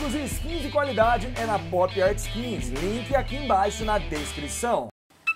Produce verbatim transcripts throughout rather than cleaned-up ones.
jogos e skins de qualidade é na Pop Art Skins, link aqui embaixo na descrição.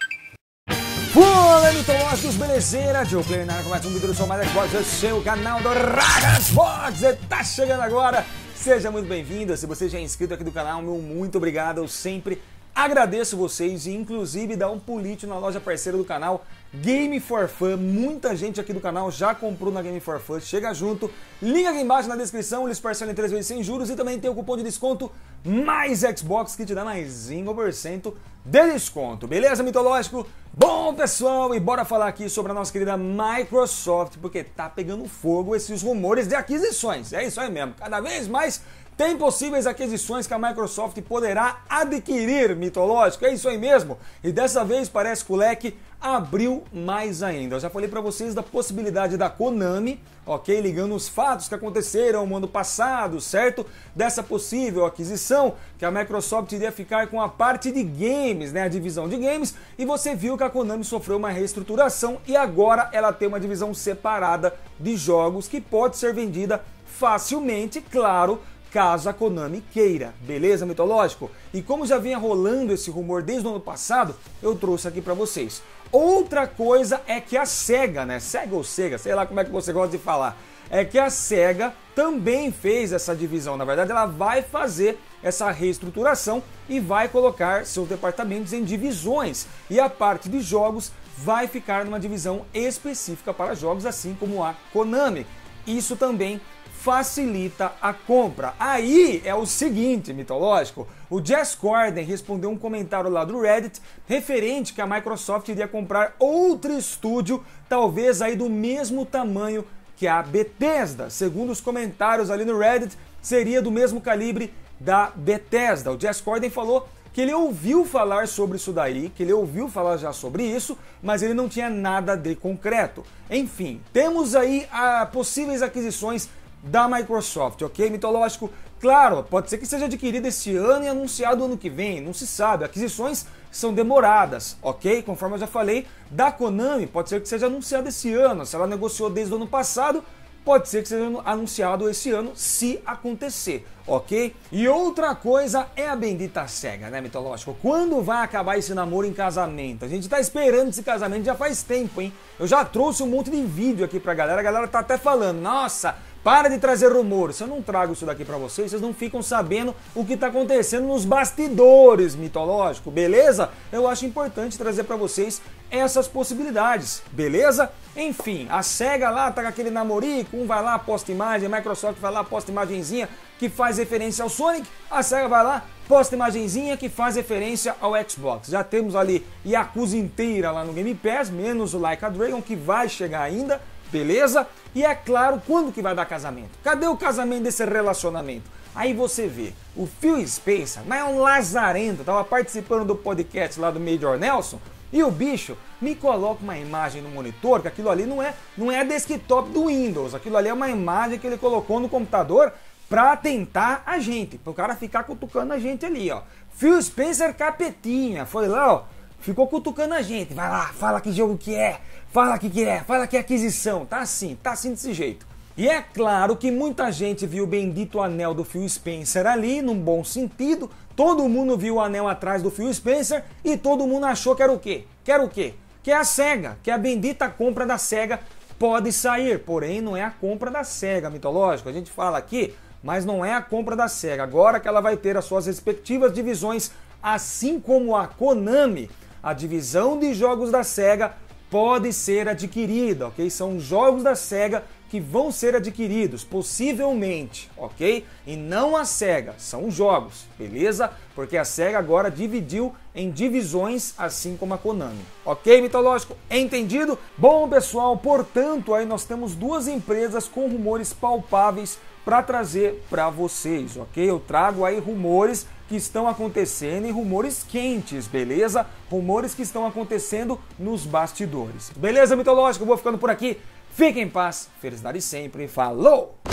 Fala, mitológicos, belezeira? Joe Player na área com mais um vídeo do seu mais Xbox, o seu canal do Xbox. Você tá chegando agora? Seja muito bem-vindo. Se você já é inscrito aqui do canal, meu muito obrigado. Eu sempre agradeço vocês e inclusive dá um pulite na loja parceira do canal, Game for Fun. Muita gente aqui do canal já comprou na Game for Fun. Chega junto, link aqui embaixo na descrição, eles parcelam em três vezes sem juros e também tem o cupom de desconto mais Xbox que te dá mais cinco por cento de desconto. Beleza, mitológico? Bom, pessoal, e bora falar aqui sobre a nossa querida Microsoft, porque tá pegando fogo esses rumores de aquisições. É isso aí mesmo, cada vez mais tem possíveis aquisições que a Microsoft poderá adquirir, mitológico, é isso aí mesmo. E dessa vez parece que o leque abriu mais ainda. Eu já falei para vocês da possibilidade da Konami, ok? Ligando os fatos que aconteceram no ano passado, certo? Dessa possível aquisição, que a Microsoft iria ficar com a parte de games, né? A divisão de games, e você viu que a Konami sofreu uma reestruturação e agora ela tem uma divisão separada de jogos que pode ser vendida facilmente, claro, caso a Konami queira, beleza, mitológico? E como já vinha rolando esse rumor desde o ano passado, eu trouxe aqui para vocês. Outra coisa é que a Sega, né? Sega ou Sega, sei lá como é que você gosta de falar, é que a Sega também fez essa divisão. Na verdade, ela vai fazer essa reestruturação e vai colocar seus departamentos em divisões. E a parte de jogos vai ficar numa divisão específica para jogos, assim como a Konami. Isso também facilita a compra. Aí é o seguinte, mitológico, o Jez Corden respondeu um comentário lá do Reddit referente que a Microsoft iria comprar outro estúdio, talvez aí do mesmo tamanho que a Bethesda. Segundo os comentários ali no Reddit, seria do mesmo calibre da Bethesda. O Jez Corden falou que ele ouviu falar sobre isso daí, que ele ouviu falar já sobre isso, mas ele não tinha nada de concreto. Enfim, temos aí a possíveis aquisições da Microsoft, ok, mitológico? Claro, pode ser que seja adquirido esse ano e anunciado ano que vem, não se sabe, aquisições são demoradas, ok? Conforme eu já falei, da Konami pode ser que seja anunciado esse ano, se ela negociou desde o ano passado, pode ser que seja anunciado esse ano, se acontecer, ok? E outra coisa é a bendita Sega, né, mitológico? Quando vai acabar esse namoro em casamento? A gente tá esperando esse casamento já faz tempo, hein? Eu já trouxe um monte de vídeo aqui pra galera, a galera tá até falando, nossa, para de trazer rumores. Se eu não trago isso daqui pra vocês, vocês não ficam sabendo o que tá acontecendo nos bastidores, mitológico, beleza? Eu acho importante trazer pra vocês essas possibilidades, beleza? Enfim, a Sega lá tá com aquele namorico, um vai lá, posta imagem, a Microsoft vai lá, posta imagenzinha que faz referência ao Sonic, a Sega vai lá, posta imagenzinha que faz referência ao Xbox. Já temos ali Yakuza inteira lá no Game Pass, menos o Like a Dragon, que vai chegar ainda, beleza? E é claro, quando que vai dar casamento? Cadê o casamento desse relacionamento? Aí você vê, o Phil Spencer, mas é um lazarento, tava participando do podcast lá do Major Nelson, e o bicho me coloca uma imagem no monitor, que aquilo ali não é, não é desktop do Windows, aquilo ali é uma imagem que ele colocou no computador pra tentar a gente, pro cara ficar cutucando a gente ali, ó. Phil Spencer capetinha, foi lá, ó, ficou cutucando a gente, vai lá, fala que jogo que é, fala que que é, fala que é aquisição, tá assim, tá assim desse jeito. E é claro que muita gente viu o bendito anel do Phil Spencer ali, num bom sentido, todo mundo viu o anel atrás do Phil Spencer e todo mundo achou que era o quê? Que era o quê? Que é a Sega, que a bendita compra da Sega pode sair, porém não é a compra da Sega, mitológico, a gente fala aqui, mas não é a compra da Sega, agora que ela vai ter as suas respectivas divisões, assim como a Konami, a divisão de jogos da Sega pode ser adquirida, ok? São jogos da Sega que vão ser adquiridos, possivelmente, ok? E não a Sega, são jogos, beleza? Porque a Sega agora dividiu em divisões, assim como a Konami. Ok, mitológico? Entendido? Bom, pessoal, portanto, aí nós temos duas empresas com rumores palpáveis para trazer para vocês, ok? Eu trago aí rumores que estão acontecendo e rumores quentes, beleza? Rumores que estão acontecendo nos bastidores. Beleza, mitológico? Eu vou ficando por aqui. Fiquem em paz, felicidade sempre. Falou!